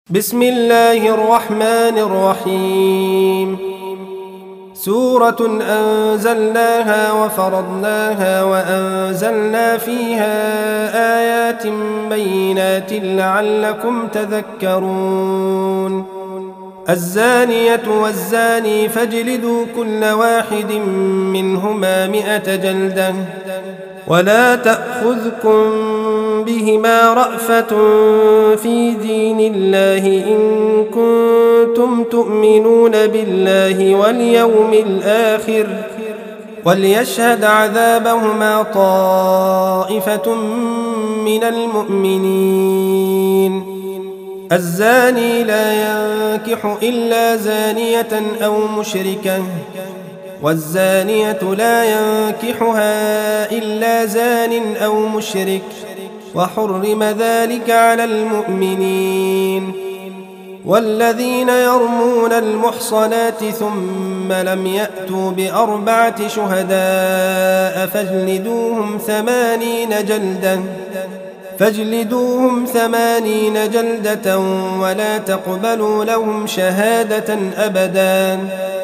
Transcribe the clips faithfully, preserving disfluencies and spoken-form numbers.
بسم الله الرحمن الرحيم. سورة أنزلناها وفرضناها وأنزلنا فيها آيات بينات لعلكم تذكرون. الزانية والزاني فاجلدوا كل واحد منهما مئة جلدة ولا تأخذكم بهما رأفة في دين الله إن كنتم تؤمنون بالله واليوم الآخر وليشهد عذابهما طائفة من المؤمنين. الزاني لا ينكح إلا زانية أو مشركة والزانية لا ينكحها إلا زان أو مشرك وحرم ذلك على المؤمنين. والذين يرمون المحصنات ثم لم يأتوا بأربعة شهداء فاجلدوهم ثمانين جلدة فاجلدوهم ثمانين جلدة ولا تقبلوا لهم شهادة أبدا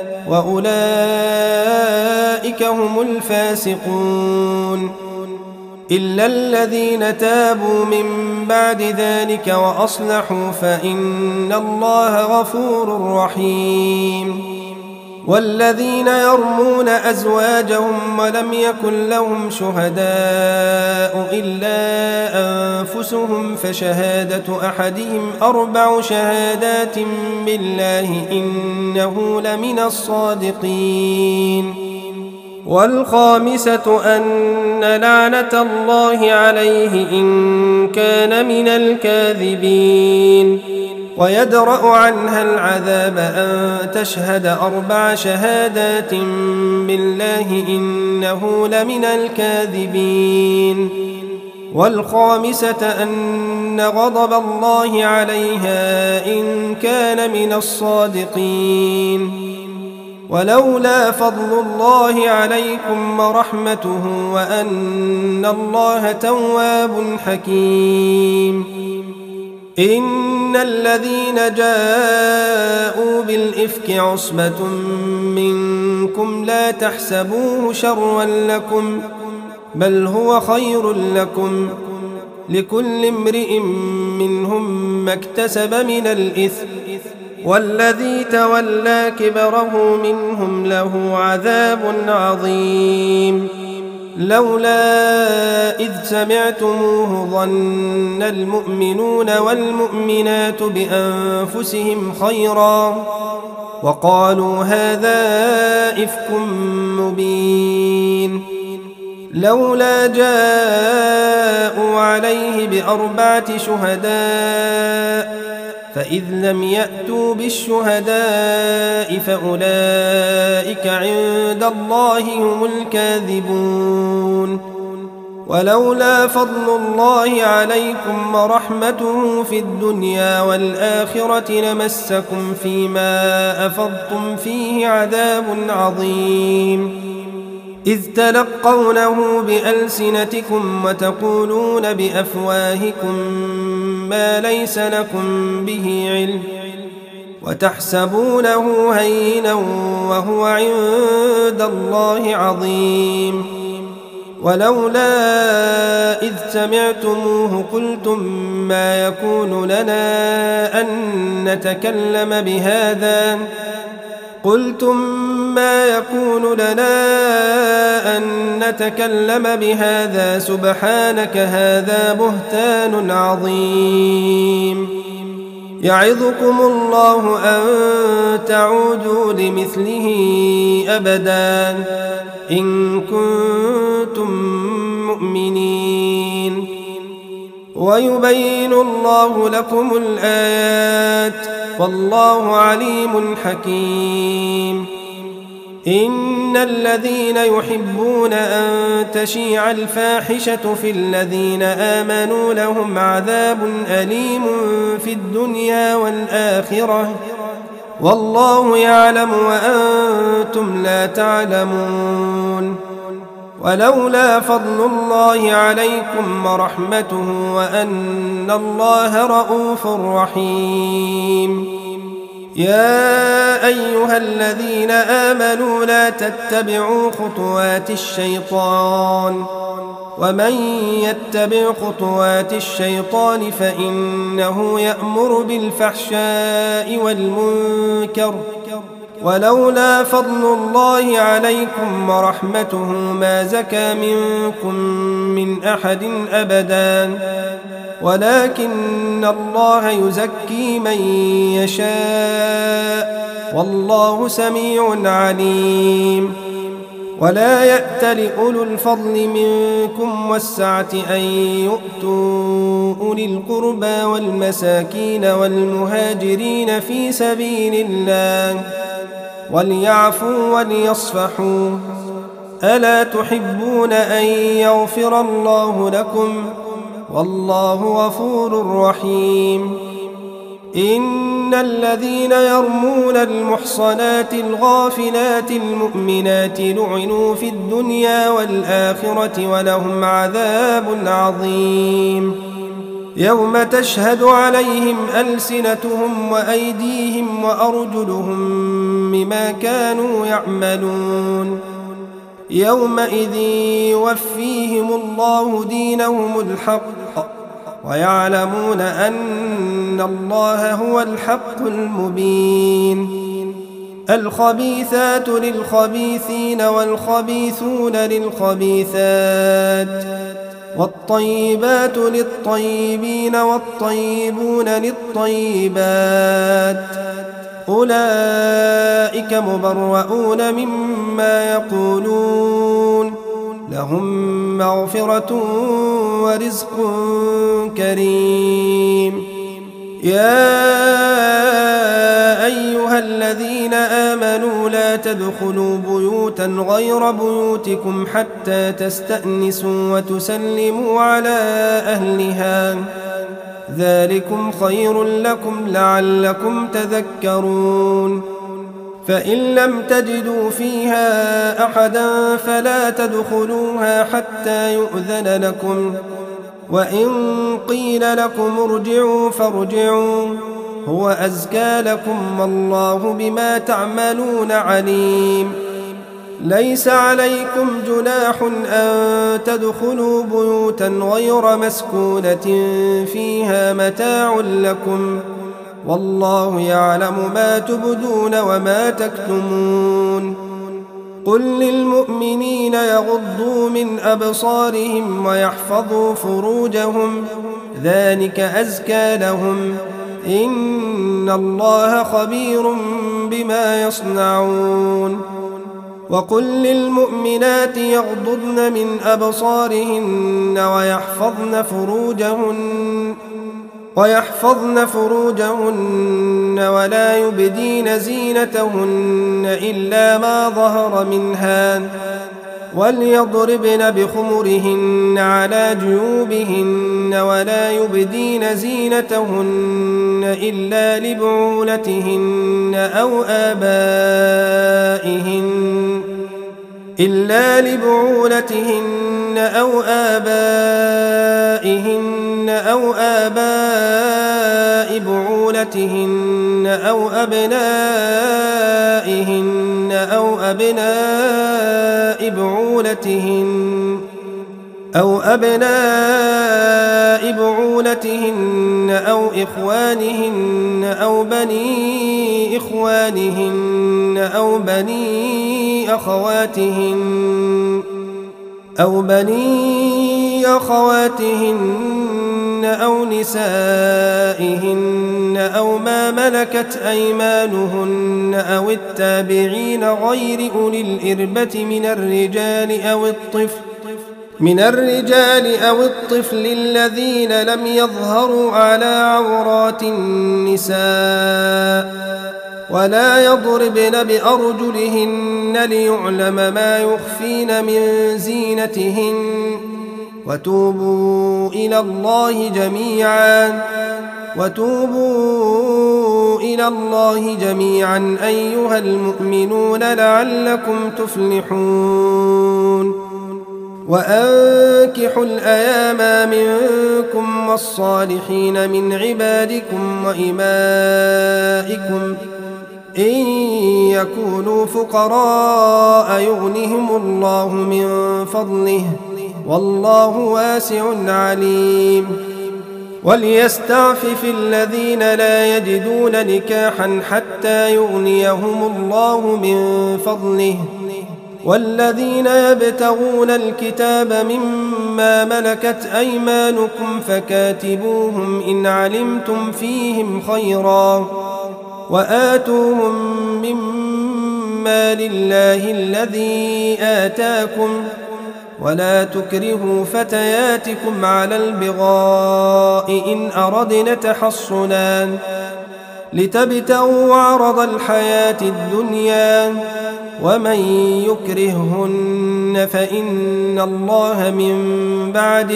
وأولئك هم الفاسقون. إلا الذين تابوا من بعد ذلك وأصلحوا فإن الله غفور رحيم. والذين يرمون أزواجهم ولم يكن لهم شهداء إلا أنفسهم فشهادة أحدهم أربع شهادات بالله إنه لمن الصادقين. والخامسة أن لعنة الله عليه إن كان من الكاذبين. ويدرأ عنها العذاب أن تشهد أربع شهادات بالله إنه لمن الكاذبين. والخامسة أن غضب الله عليها إن كان من الصادقين. ولولا فضل الله عليكم ورحمته وأن الله تواب حكيم. إن الذين جاءوا بالإفك عصبة منكم لا تحسبوه شرا لكم بل هو خير لكم لكل امرئ منهم ما اكتسب من الإثم والذي تولى كبره منهم له عذاب عظيم. لولا إذ سمعتموه ظن المؤمنون والمؤمنات بأنفسهم خيرا وقالوا هذا إفك مبين. لولا جاءوا عليه بأربعة شهداء فإذ لم يأتوا بالشهداء فأولئك عند الله هم الكاذبون. ولولا فضل الله عليكم ورحمته في الدنيا والآخرة لمسكم فيما أفضتم فيه عذاب عظيم. إذ تلقونه بألسنتكم وتقولون بأفواهكم ما ليس لكم به علم وتحسبونه هينا وهو عند الله عظيم. ولولا إذ سمعتموه قلتم ما يكون لنا أن نتكلم بهذا قلتم ما يكون لنا أن نتكلم بهذا سبحانك هذا بهتان عظيم. يعظكم الله أن تعودوا لمثله أبدا إن كنتم مؤمنين. ويبين الله لكم الآيات والله عليم حكيم. إن الذين يحبون أن تشيع الفاحشة في الذين آمنوا لهم عذاب أليم في الدنيا والآخرة والله يعلم وأنتم لا تعلمون. ولولا فضل الله عليكم ورحمته وأن الله رءوف رحيم. يا أيها الذين آمنوا لا تتبعوا خطوات الشيطان ومن يتبع خطوات الشيطان فإنه يأمر بالفحشاء والمنكر ولولا فضل الله عليكم ورحمته ما زكى منكم من أحد أبدا ولكن الله يزكي من يشاء والله سميع عليم. ولا يأت لأولو الفضل منكم والسعة أن يؤتوا أولي القربى والمساكين والمهاجرين في سبيل الله وليعفوا وليصفحوا ألا تحبون أن يغفر الله لكم والله غفور رحيم. إن الذين يرمون المحصنات الغافلات المؤمنات لعنوا في الدنيا والآخرة ولهم عذاب عظيم يوم تشهد عليهم ألسنتهم وأيديهم وأرجلهم بما كانوا يعملون يومئذ يوفيهم الله دينهم الحق ويعلمون أن الله هو الحق المبين. الخبيثات للخبيثين والخبيثون للخبيثات والطيبات للطيبين والطيبون للطيبات أولئك مبرؤون مما يقولون لهم مغفرة ورزق كريم. يا أيها الذين آمنوا لا تدخلوا بيوتا غير بيوتكم حتى تستأنسوا وتسلموا على أهلها ذلكم خير لكم لعلكم تذكرون. فإن لم تجدوا فيها أحدا فلا تدخلوها حتى يؤذن لكم وإن قيل لكم ارجعوا فارجعوا هو أزكى لكم والله بما تعملون عليم. ليس عليكم جناح أن تدخلوا بيوتا غير مسكونة فيها متاع لكم والله يعلم ما تبدون وما تكتمون. قل للمؤمنين يغضوا من أبصارهم ويحفظوا فروجهم ذلك أزكى لهم إن الله خبير بما يصنعون. وقل للمؤمنات يغضضن من أبصارهن ويحفظن فروجهن ويحفظن فروجهن ولا يبدين زينتهن إلا ما ظهر منها وليضربن بخمرهن على جيوبهن ولا يبدين زينتهن إلا لبعولتهن أو آبائهن إلا لبعولتهن أو آبائهن أو آباء بعولتهن أو أبنائهن أو أبناء بعولتهن أو أبناء بعولتهن أو إخوانهن أو بني إخوانهن أو بني أخواتهن أو بني أخواتهن أو نسائهن أو ما ملكت أيمانهن أو التابعين غير أولي الإربة من الرجال أو الطفل من الرجال أو الطفل الذين لم يظهروا على عورات النساء ولا يضربن بأرجلهن ليعلم ما يخفين من زينتهن وتوبوا إلى الله جميعا وتوبوا إلى الله جميعا أيها المؤمنون لعلكم تفلحون. وأنكحوا الأيام منكم والصالحين من عبادكم وإمائكم إن يكونوا فقراء يغنهم الله من فضله والله واسع عليم وليستعفف الذين لا يجدون نكاحا حتى يغنيهم الله من فضله والذين يبتغون الكتاب مما ملكت أيمانكم فكاتبوهم إن علمتم فيهم خيرا وآتوهم مما لله الذي آتاكم ولا تكرهوا فتياتكم على البغاء إن أردنا تحصنا لتبتغوا عرض الحياة الدنيا ومن يكرههن فإن الله من بعد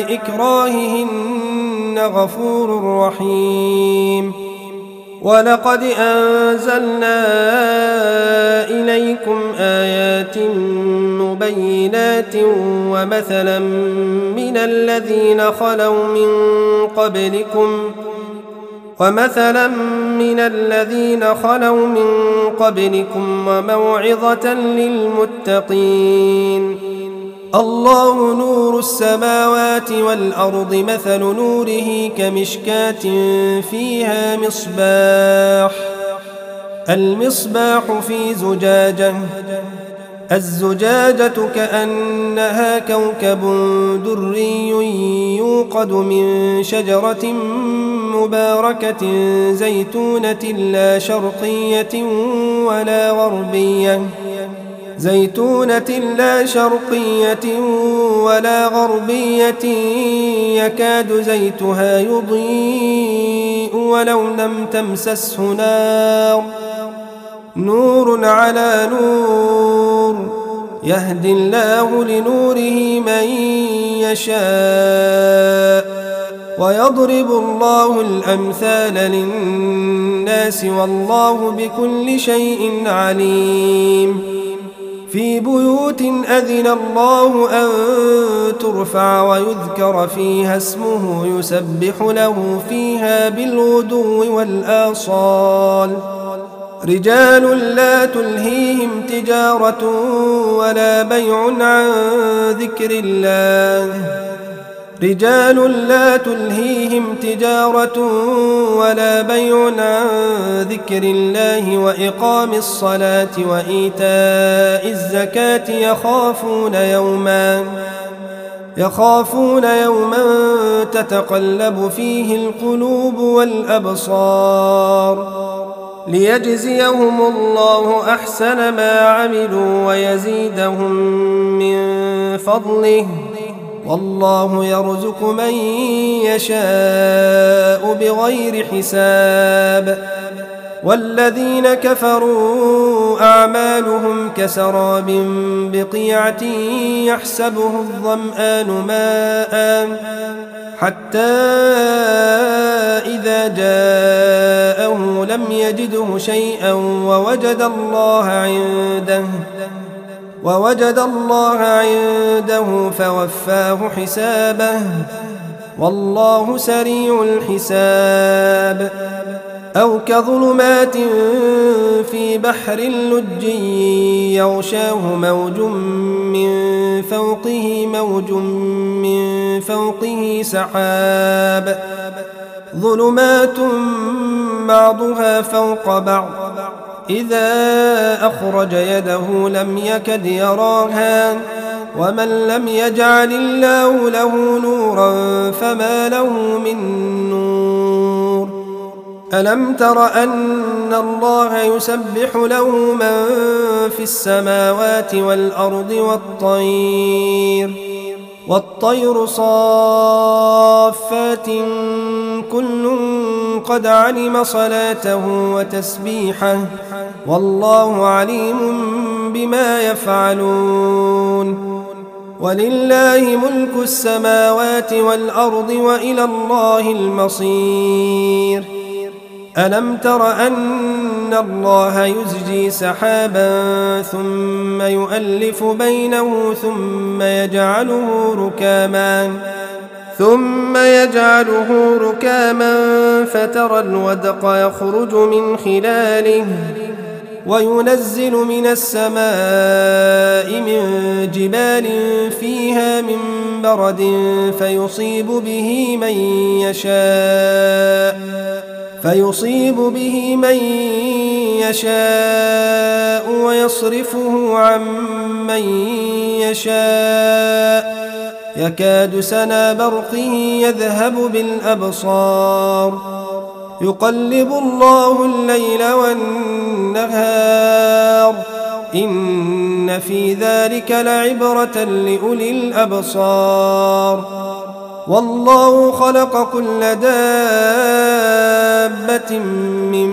إكراههن غفور رحيم ولقد أنزلنا إليكم آيات مبينات ومثلا من الذين خلوا من قبلكم ومثلا من الذين خلوا من قبلكم وموعظة للمتقين الله نور السماوات والأرض مثل نوره كمشكاة فيها مصباح المصباح في زجاجة الزجاجة كأنها كوكب دري يوقد من شجرة مباركة زيتونة لا شرقية ولا غربية زيتونة لا شرقية ولا غربية يكاد زيتها يضيء ولو لم تمسسه نار نور على نور يهدي الله لنوره من يشاء ويضرب الله الأمثال للناس والله بكل شيء عليم في بيوت أذن الله أن ترفع ويذكر فيها اسمه يسبح له فيها بالغدو والآصال رجال لا تلهيهم تجارة ولا بيع عن ذكر الله رجال لا تلهيهم تجارة ولا بيع عن ذكر الله وإقام الصلاة وإيتاء الزكاة يخافون يوما يخافون يوما تتقلب فيه القلوب والأبصار ليجزيهم الله أحسن ما عملوا ويزيدهم من فضله والله يرزق من يشاء بغير حساب والذين كفروا أعمالهم كسراب بقيعة يحسبه الظمآن ماء حتى إذا جاءه لم يجده شيئا ووجد الله عنده ووجد الله عنده فوفاه حسابه والله سريع الحساب أو كظلمات في بحر لج يغشاه موج من فوقه موج من فوقه سحاب ظلمات بعضها فوق بعض إذا أخرج يده لم يكد يراها ومن لم يجعل الله له نورا فما له من نور ألم تر أن الله يسبح له من في السماوات والأرض والطير والطير صافات كل قد علم صلاته وتسبيحه والله عليم بما يفعلون ولله ملك السماوات والأرض وإلى الله المصير ألم تر أن أن الله يزجي سحابا ثم يؤلف بينه ثم يجعله ركاما ثم يجعله ركاما فترى الودق يخرج من خلاله وينزل من السماء من جبال فيها من برد فيصيب به من يشاء فيصيب به من يشاء ويصرفه عن من يشاء يكاد سنا برقه يذهب بالأبصار يقلب الله الليل والنهار إن في ذلك لعبرة لأولي الأبصار والله خلق كل دابة من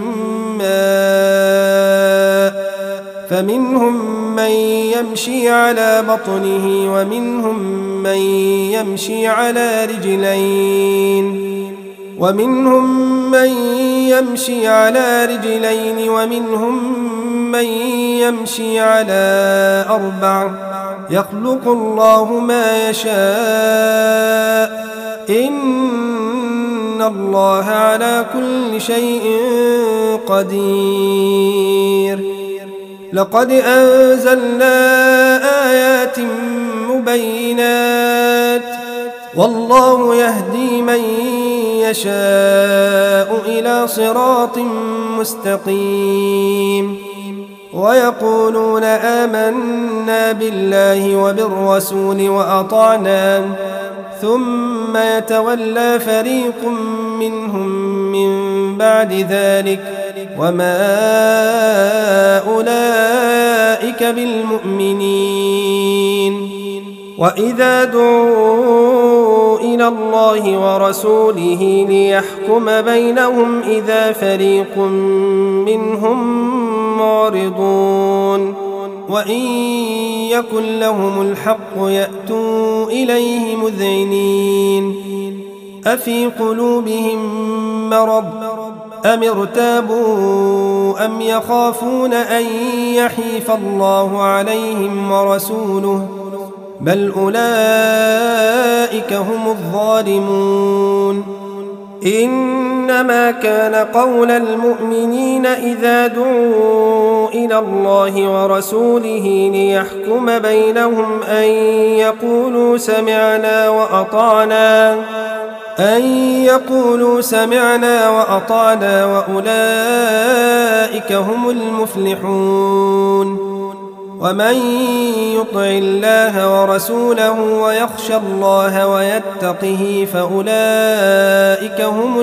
ماء فمنهم من يمشي على بطنه ومنهم من يمشي على رجلين ومنهم من يمشي على رجلين ومنهم من يمشي على أربع يخلق الله ما يشاء إن الله على كل شيء قدير لقد أنزلنا آيات مبينات والله يهدي من يشاء إلى صراط مستقيم ويقولون آمنا بالله وبالرسول وأطعنا ثم يتولى فريق منهم من بعد ذلك وما أولئك بالمؤمنين وإذا دعوا إلى الله ورسوله ليحكم بينهم إذا فريق منهم معرضون وإن يكن لهم الحق يأتوا إليه مذعنين أفي قلوبهم مرض أم ارتابوا أم يخافون أن يحيف الله عليهم ورسوله بل أولئك هم الظالمون إنما كان قول المؤمنين إذا دعوا إلى الله ورسوله ليحكم بينهم أن يقولوا سمعنا وأطعنا أن يقولوا سمعنا وأطعنا وأولئك هم المفلحون ومن يطع الله ورسوله ويخشى الله ويتقه فأولئك هم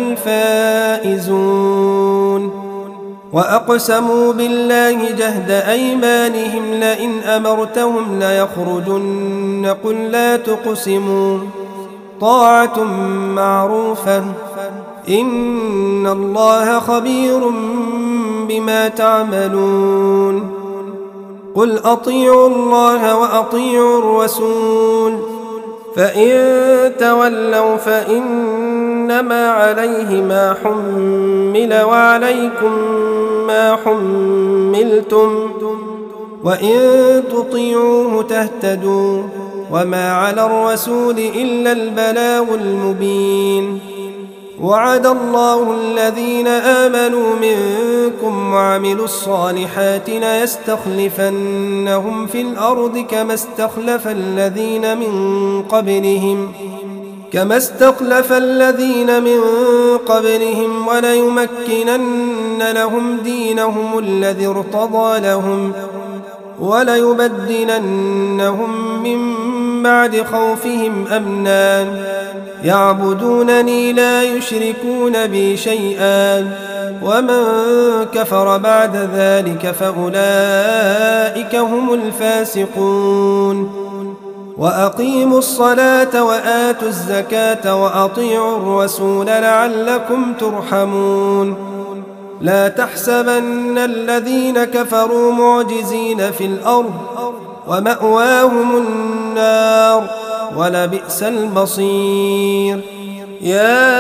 الفائزون وأقسموا بالله جهد أيمانهم لئن أمرتهم ليخرجن قل لا تقسموا طاعة معروفة إن الله خبير بما تعملون قل أطيعوا الله وأطيعوا الرسول فإن تولوا فإنما عليه ما حمل وعليكم ما حملتم وإن تطيعوه تهتدوا وما على الرسول إلا البلاغ المبين وعد الله الذين آمنوا منكم وعملوا الصالحات ليستخلفنهم في الأرض كما استخلف الذين من قبلهم كما استخلف الذين من قبلهم وليمكنن لهم دينهم الذي ارتضى لهم وليبدلنهم من بعد خوفهم أمنا يعبدونني لا يشركون بي شيئا ومن كفر بعد ذلك فأولئك هم الفاسقون وأقيموا الصلاة وآتوا الزكاة وأطيعوا الرسول لعلكم ترحمون لا تحسبن الذين كفروا معجزين في الأرض ومأواهم النار ولبئس المصير يا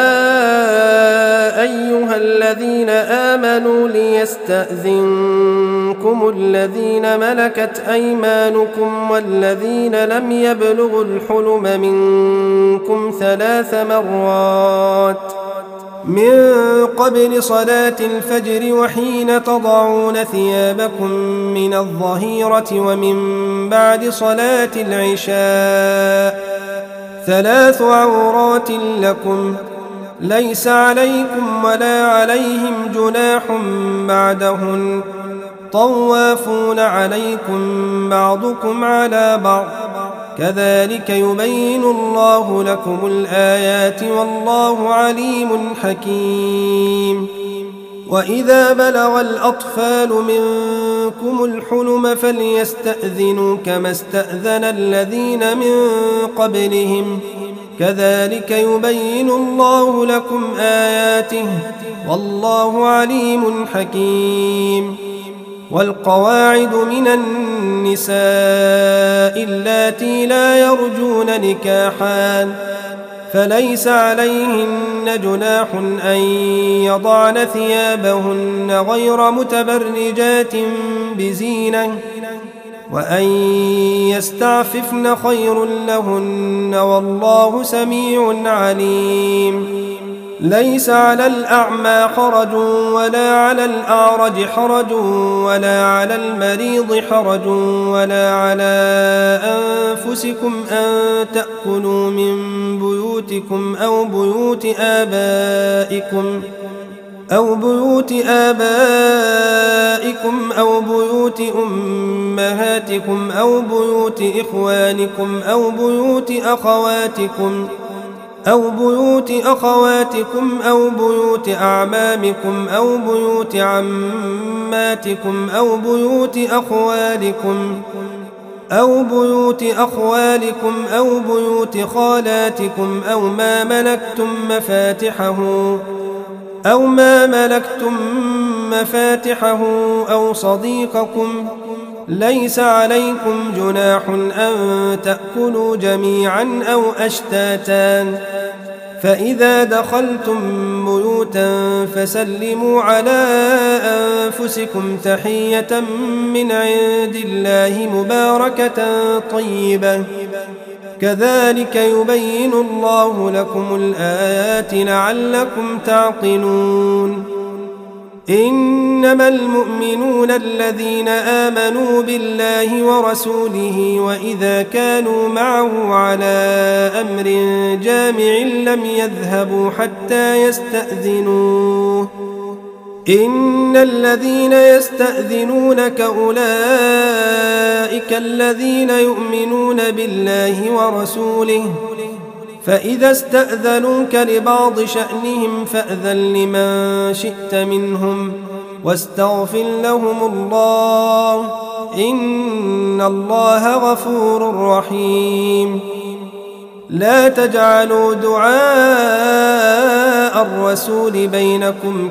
أيها الذين آمنوا ليستأذنكم الذين ملكت أيمانكم والذين لم يبلغوا الحلم منكم ثلاث مرات من قبل صلاة الفجر وحين تضعون ثيابكم من الظهيرة ومن بعد صلاة العشاء ثلاث عورات لكم ليس عليكم ولا عليهم جناح بعدهن طوافون عليكم بعضكم على بعض كذلك يبين الله لكم الآيات والله عليم حكيم. وإذا بلغ الأطفال منكم الحلم فليستأذنوا كما استأذن الذين من قبلهم كذلك يبين الله لكم آياته والله عليم حكيم. والقواعد من النساء اللاتي لا يرجون نكاحا فليس عليهن جناح أن يضعن ثيابهن غير متبرجات بزينة وأن يستعففن خير لهن والله سميع عليم. ليس على الأعمى حرج ولا على الأعرج حرج ولا على المريض حرج ولا على أنفسكم أن تأكلوا من بيوتكم أو بيوت آبائكم أو بيوت آبائكم أو بيوت أمهاتكم أو بيوت إخوانكم أو بيوت أخواتكم أو بيوت أخواتكم أو بيوت أعمامكم أو بيوت عماتكم أو بيوت أخوالكم أو بيوت أخوالكم أو بيوت خالاتكم أو ما ملكتم مفاتحه أو ما ملكتم مفاتحه أو صديقكم ليس عليكم جناح أن تأكلوا جميعا أو أشتاتا فإذا دخلتم بيوتا فسلموا على أنفسكم تحية من عند الله مباركة طيبة كذلك يبين الله لكم الآيات لعلكم تعقلون. إنما المؤمنون الذين آمنوا بالله ورسوله وإذا كانوا معه على أمر جامع لم يذهبوا حتى يستأذنوه إن الذين يستأذنونك أولئك الذين يؤمنون بالله ورسوله فإذا استأذنوك لبعض شأنهم فأذن لمن شئت منهم واستغفر لهم الله إن الله غفور رحيم. لا تجعلوا دعاء الرسول بينكم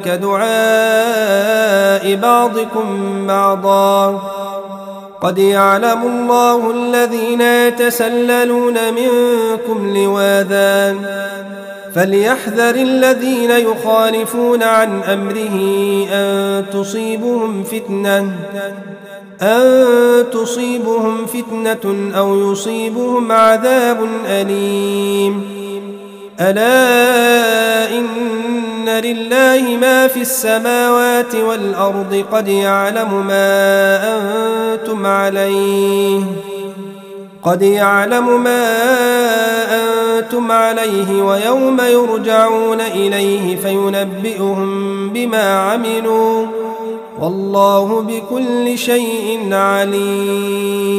كدعاء بعضكم بعضا قد يعلم الله الذين يتسللون منكم لواذا فليحذر الذين يخالفون عن أمره أن تصيبهم فتنة أن تصيبهم فتنة أو يصيبهم عذاب أليم. ألا إن لله ما في السماوات والأرض قد يعلم ما أنتم عليه قد يعلم ما أنتم عليه ويوم يرجعون إليه فينبئهم بما عملوا والله بكل شيء عليم.